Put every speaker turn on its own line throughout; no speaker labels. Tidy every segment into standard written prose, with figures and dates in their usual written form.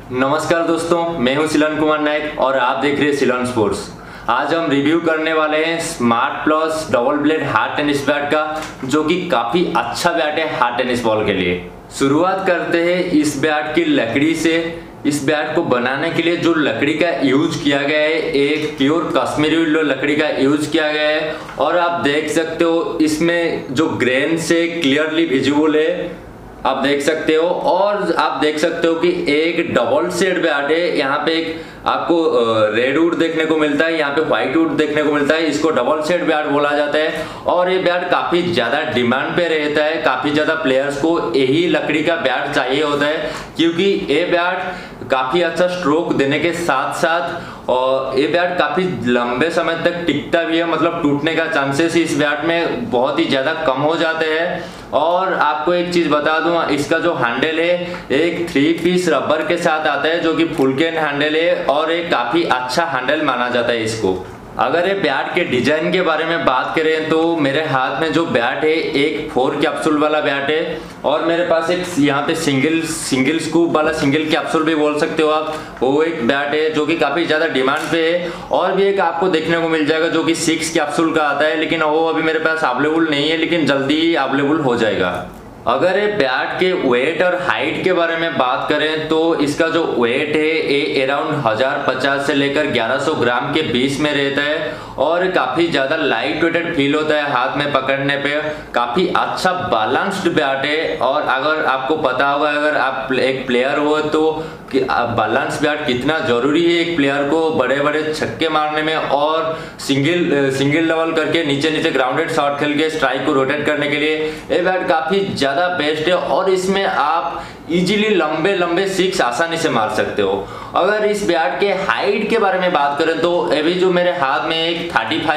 नमस्कार दोस्तों, मैं हूं सिलन कुमार नायक और आप देख रहे हैं सिलन स्पोर्ट्स। आज हम रिव्यू करने वाले हैं smart plus double blade hard tennis bat का, जो कि काफी अच्छा बैट है हार्ड टेनिस बॉल के लिए। शुरुआत करते हैं इस बैट की लकड़ी से। इस बैट को बनाने के लिए जो लकड़ी का यूज किया गया है, एक प्योर कश्मीरी लकड़ी का यूज किया गया है और आप देख सकते हो इसमें जो ग्रेन से क्लियरली विजिबल है, आप देख सकते हो। और आप देख सकते हो कि एक डबल शेड बैट है। यहाँ पे एक आपको रेड वुड देखने को मिलता है, यहाँ पे व्हाइट वुड देखने को मिलता है। इसको डबल शेड बैट बोला जाता है और ये बैट काफी ज्यादा डिमांड पे रहता है। काफी ज्यादा प्लेयर्स को यही लकड़ी का बैट चाहिए होता है, क्योंकि ये बैट काफी अच्छा स्ट्रोक देने के साथ साथ और ये बैट काफी लंबे समय तक टिकता भी है। मतलब टूटने का चांसेस इस बैट में बहुत ही ज्यादा कम हो जाते हैं। और आपको एक चीज बता दूं, इसका जो हैंडल है एक 3 पीस रबर के साथ आता है, जो कि फुल कैन हैंडल है और एक काफी अच्छा हैंडल माना जाता है इसको। अगर ये बैट के डिजाइन के बारे में बात करें तो मेरे हाथ में जो बैट है एक 4 कैप्सूल वाला बैट है और मेरे पास एक यहाँ पे सिंगल स्कूप वाला सिंगल कैप्सूल भी बोल सकते हो आप, वो एक बैट है जो कि काफी ज्यादा डिमांड पे है। और भी एक आपको देखने को मिल जाएगा जो कि 6 कैप्सूल का आता है, लेकिन वो अभी मेरे पास अवेलेबल नहीं है, लेकिन जल्दी ही अवेलेबल हो जाएगा। अगर ये बैट के वेट और हाइट के बारे में बात करें तो इसका जो वेट है ये अराउंड 1050 से लेकर 1100 ग्राम के बीच में रहता है और काफी ज्यादा लाइट वेटेड फील होता है हाथ में पकड़ने पे। काफी अच्छा बैलेंस्ड बैट है और अगर आपको पता होगा, अगर आप एक प्लेयर हो तो कि बैलेंस बैट कितना जरूरी है एक प्लेयर को बड़े बड़े छक्के मारने में और सिंगल लेवल करके नीचे ग्राउंडेड शॉट खेल के स्ट्राइक को रोटेट करने के लिए ये बैट काफी ज्यादा बेस्ट है। और इसमें आप इजीली लंबे 6 आसानी से मार सकते हो। अगर इस बैट के हाइट के बारे में बात करें तो अभी जो मेरे हाथ में एक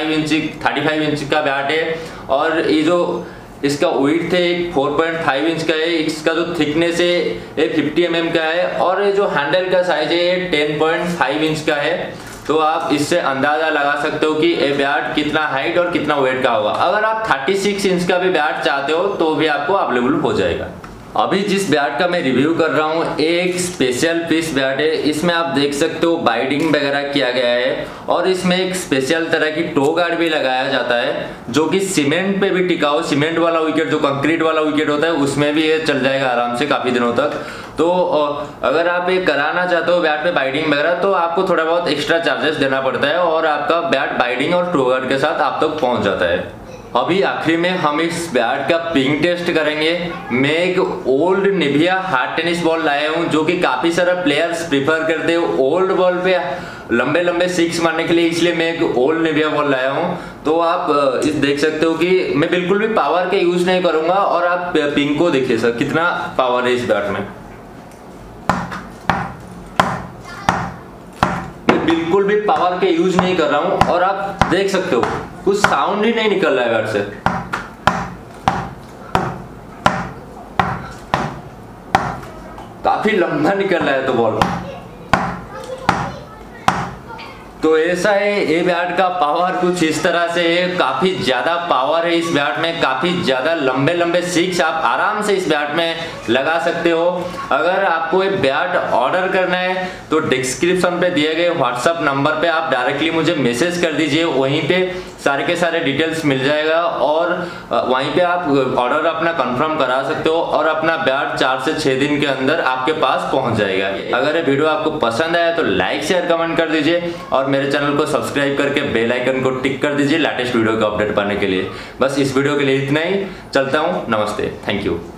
35 इंच का बैट है और ये जो इसका वेट है एक 4.5 इंच का है। इसका जो थिकनेस है ये 50 mm का है और ये जो हैंडल का साइज है ये 10.5 इंच का है। तो आप इससे अंदाजा लगा सकते हो कि ये बैट कितना हाइट और कितना वेट का होगा। अगर आप 36 इंच का भी बैट चाहते हो तो भी आपको अवेलेबल हो जाएगा। अभी जिस बैट का मैं रिव्यू कर रहा हूँ एक स्पेशल पीस बैट है। इसमें आप देख सकते हो बाइडिंग वगैरह किया गया है और इसमें एक स्पेशल तरह की टो गार्ड भी लगाया जाता है, जो कि सीमेंट पे भी टिकाऊ, सीमेंट वाला विकेट जो कंक्रीट वाला विकेट होता है उसमें भी ये चल जाएगा आराम से काफी दिनों तक। तो अगर आप ये कराना चाहते हो बैट पे बाइडिंग वगैरह तो आपको थोड़ा बहुत एक्स्ट्रा चार्जेस देना पड़ता है और आपका बैट बाइडिंग और टो गार्ड के साथ आप तक पहुंच जाता है। अभी आखिरी में हम इस बैट का पिंग टेस्ट करेंगे। मैं एक old Nivia hard tennis ball लाया हूँ, जो कि काफी सारे प्लेयर्स प्रिफर करते हैं ओल्ड बॉल पे लंबे 6 मारने के लिए, इसलिए मैं एक ओल्ड निविया बॉल लाया हूँ। तो आप इस देख सकते हो कि मैं बिल्कुल भी पावर के यूज नहीं करूंगा और आप पिंग को देखिए सर कितना पावर है इस बैट में। बिल्कुल भी पावर के यूज नहीं कर रहा हूं और आप देख सकते हो कुछ साउंड ही नहीं निकल रहा है बैट से। काफी लंबा निकल रहा है तो बॉल। तो ऐसा है ये बैट का पावर कुछ इस तरह से है। काफी ज्यादा पावर है इस बैट में, काफी ज्यादा लंबे 6 आप आराम से इस बैट में लगा सकते हो। अगर आपको ये बैट ऑर्डर करना है तो डिस्क्रिप्शन पे दिए गए व्हाट्सएप नंबर पे आप डायरेक्टली मुझे मैसेज कर दीजिए, वहीं पे सारे के सारे डिटेल्स मिल जाएगा और वहीं पे आप ऑर्डर अपना कंफर्म करा सकते हो और अपना बैट 4 से 6 दिन के अंदर आपके पास पहुंच जाएगा। अगर ये वीडियो आपको पसंद आया तो लाइक शेयर कमेंट कर दीजिए और मेरे चैनल को सब्सक्राइब करके बेल आइकन को टिक कर दीजिए लेटेस्ट वीडियो को अपडेट पाने के लिए। बस इस वीडियो के लिए इतना ही, चलता हूँ, नमस्ते, थैंक यू।